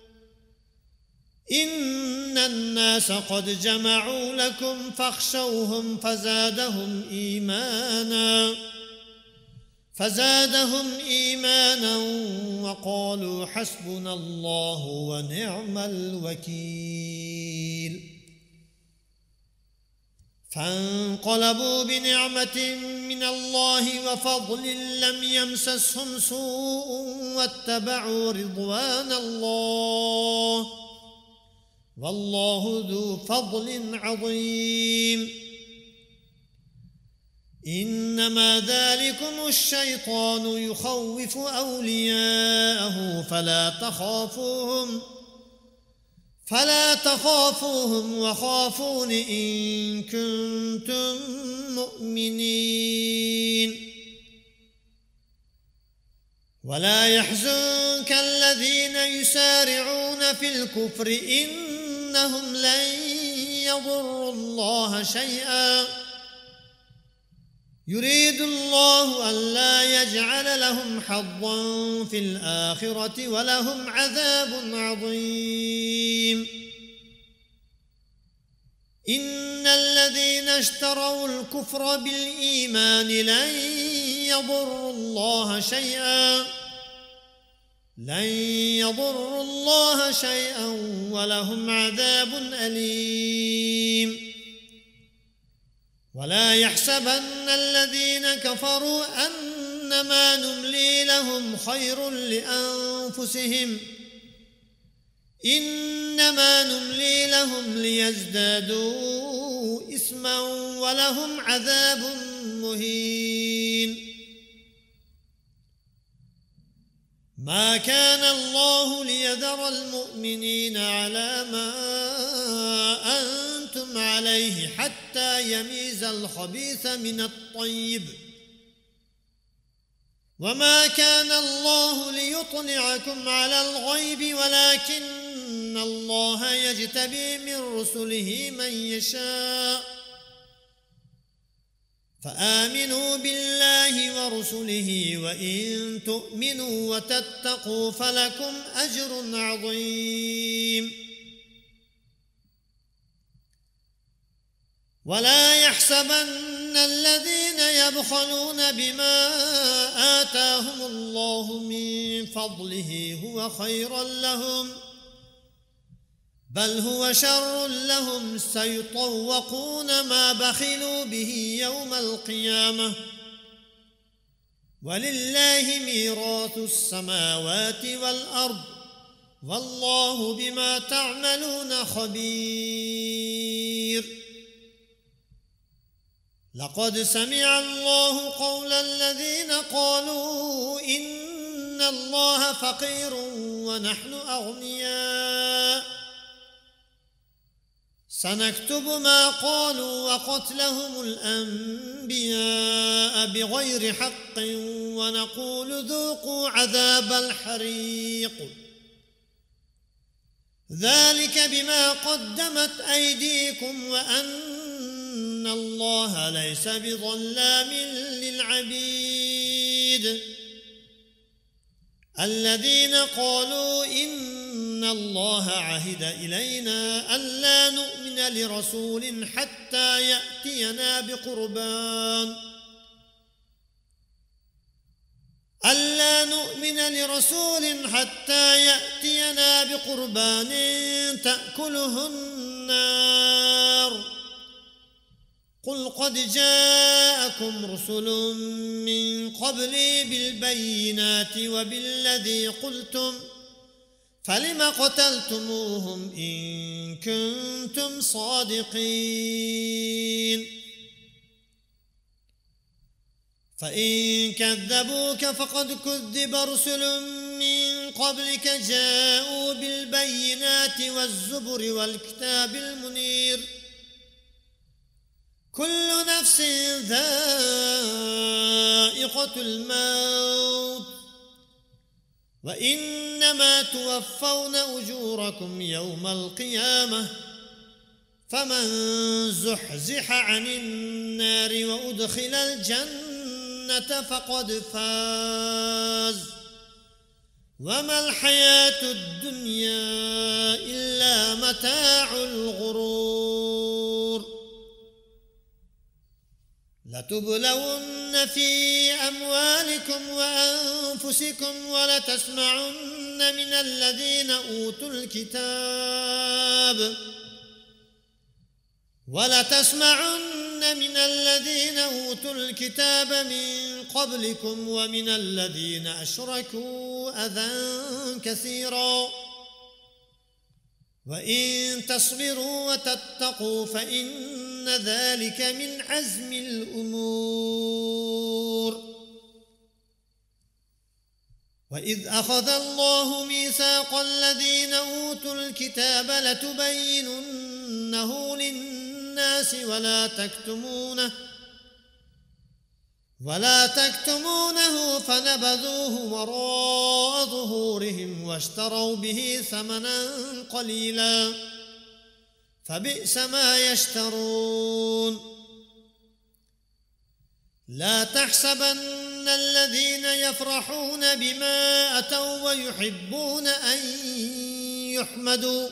إن الناس قد جمعوا لكم فاخشوهم فزادهم إيمانا فزادهم إيمانا وقالوا حسبنا الله ونعم الوكيل. فانقلبوا بنعمة من الله وفضل لم يمسسهم سوء واتبعوا رضوان الله والله ذو فضل عظيم. إنما ذلكم الشيطان يخوف أولياءه فلا تخافوهم فلا تخافوهم وخافون إن كنتم مؤمنين. ولا يحزنك الذين يسارعون في الكفر إنهم لن يضروا الله شيئا يريد الله ألا يجعل لهم حظا في الآخرة ولهم عذاب عظيم. إن الذين اشتروا الكفر بالإيمان لن يضروا الله شيئا لن يضروا الله شيئا ولهم عذاب أليم. ولا يحسبن الذين كفروا أنما نملي لهم خير لأنفسهم إنما نملي لهم ليزدادوا إثما ولهم عذاب مهين. ما كان الله ليذر المؤمنين على ما أنتم عليه حتى يميز الخبيث من الطيب وما كان الله ليطلعكم على الغيب ولكن الله يجتبي من رسله من يشاء فآمنوا بالله ورسله وإن تؤمنوا وتتقوا فلكم أجر عظيم. ولا يحسبن الذين يبخلون بما آتاهم الله من فضله هو خيرا لهم بل هو شر لهم سيطوقون ما بخلوا به يوم القيامة ولله ميراث السماوات والأرض والله بما تعملون خبير. لقد سمع الله قول الذين قالوا إن إن الله فقير ونحن أغنياء سنكتب ما قالوا وقتلهم الأنبياء بغير حق ونقول ذوقوا عذاب الحريق ذلك بما قدمت أيديكم وأن الله ليس بظلام للعبيد الذين قالوا إن الله عهد إلينا ألا نؤمن لرسول حتى يأتينا بقربان ألا نؤمن لرسول حتى يأتينا بقربان تأكله النار قل قد جاءكم رسل من قبلي بالبينات وبالذي قلتم فلم قتلتموهم إن كنتم صادقين فإن كذبوك فقد كذب رسل من قبلك جاءوا بالبينات والزبر والكتاب المنير كل نفس ذائقة الموت وإنما توفون أجوركم يوم القيامة فمن زحزح عن النار وأدخل الجنة فقد فاز وما الحياة الدنيا إلا متاع الغرور لتبلون في أموالكم وأنفسكم ولتسمعن من الذين أوتوا الكتاب ولتسمعن من الذين أوتوا الكتاب من قبلكم ومن الذين أشركوا أذى كثيرا وإن تصبروا وتتقوا فإن ذلك من عزم الأمور وإذ أخذ الله ميثاق الذين أوتوا الكتاب لتبيننه للناس ولا تكتمونه ولا تكتمونه فنبذوه وراء ظهورهم واشتروا به ثمنا قليلا فبئس ما يشترون لا تحسبن الذين يفرحون بما أتوا ويحبون أن يحمدوا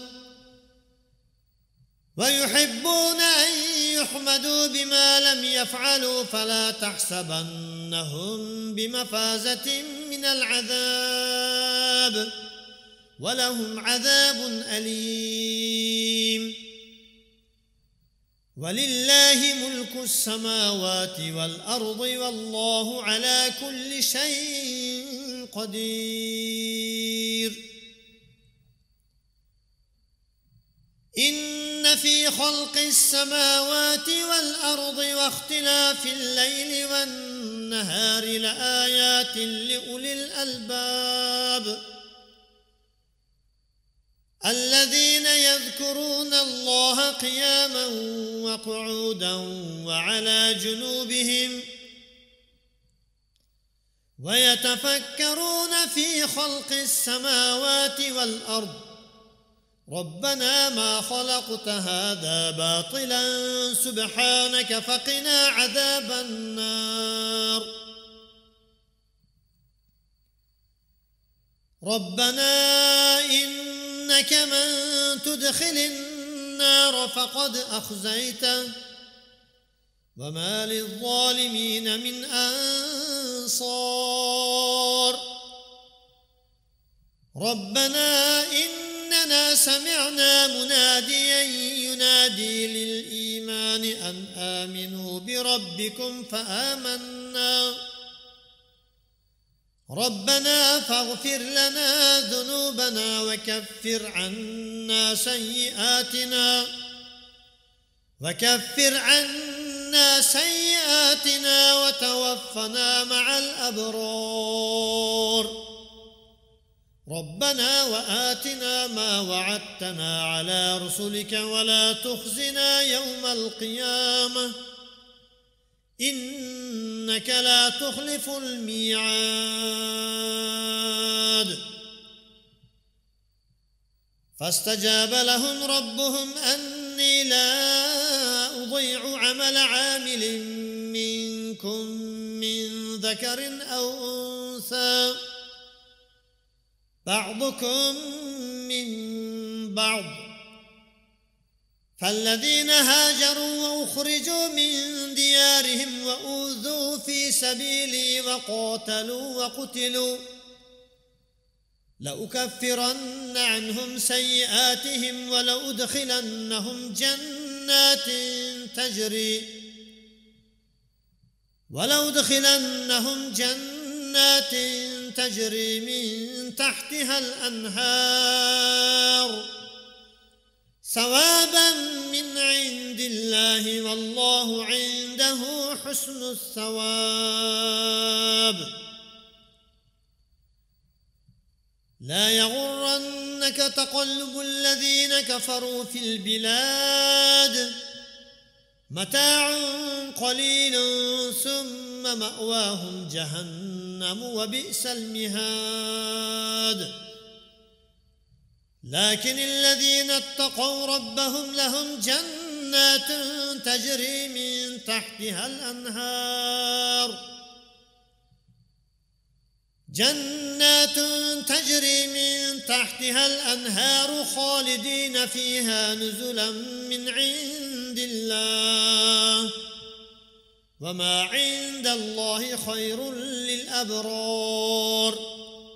ويحبون أن يحمدوا بما لم يفعلوا فلا تحسبنهم بمفازة من العذاب ولهم عذاب أليم ولله ملك السماوات والأرض والله على كل شيء قدير إن في خلق السماوات والأرض واختلاف الليل والنهار لآيات لأولي الألباب الذين يذكرون الله قياما وقعودا وعلى جنوبهم ويتفكرون في خلق السماوات والأرض ربنا ما خلقت هذا باطلا سبحانك فقنا عذاب النار ربنا إنك من تدخل النار فقد أخزيته وما للظالمين من أنصار ربنا إننا سمعنا مناديا ينادي للإيمان أن آمنوا بربكم فآمنا ربنا فاغفر لنا ذنوبنا وكفر عنا سيئاتنا وكفر عنا سيئاتنا وتوفنا مع الأبرار ربنا وآتنا ما وعدتنا على رسلك ولا تخزنا يوم القيامة إنك لا تخلف الميعاد فاستجاب لهم ربهم أني لا أضيع عمل عامل منكم من ذكر أو أنثى بعضكم من بعض فالذين هاجروا وأخرجوا من ديارهم وأوذوا في سبيلي وقاتلوا وقتلوا لأكفرن عنهم سيئاتهم ولأدخلنهم جنات تجري ولأدخلنهم جنات تجري من تحتها الأنهار ثوابا من عند الله والله عنده حسن الثواب لا يغرنك تقلب الذين كفروا في البلاد متاع قليل ثم مأواهم جهنم وبئس المهاد لكن الذين اتقوا ربهم لهم جنات تجري من تحتها الأنهار جنات تجري من تحتها الأنهار خالدين فيها نزلا من عند الله وما عند الله خير للأبرار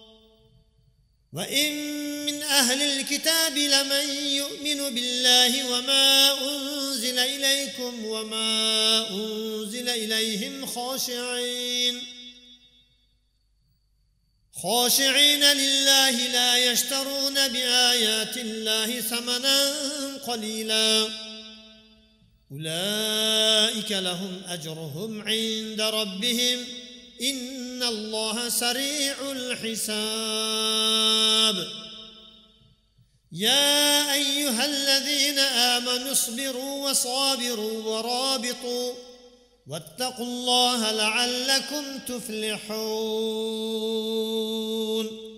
وإن من أهل الكتاب لمن يؤمن بالله وما أنزل إليكم وما أنزل إليهم خاشعين خاشعين لله لا يشترون بآيات الله ثمنا قليلا أولئك لهم أجرهم عند ربهم إن الله سريع الحساب يا أيها الذين آمنوا اصبروا وصابروا ورابطوا واتقوا الله لعلكم تفلحون